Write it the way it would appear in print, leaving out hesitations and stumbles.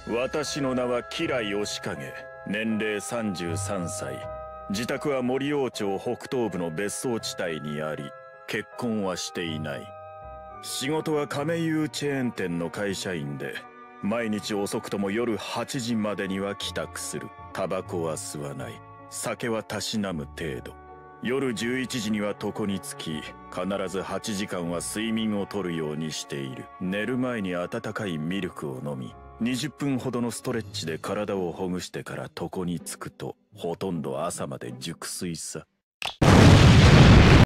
私の名は吉来義景。年齢33歳。自宅は森王町北東部の別荘地帯にあり、結婚はしていない。仕事は亀有チェーン店の会社員で、毎日遅くとも夜8時までには帰宅する。タバコは吸わない。酒はたしなむ程度。夜11時には床につき、必ず8時間は睡眠をとるようにしている。寝る前に温かいミルクを飲み、20分ほどのストレッチで体をほぐしてから床につくと、ほとんど朝まで熟睡さ。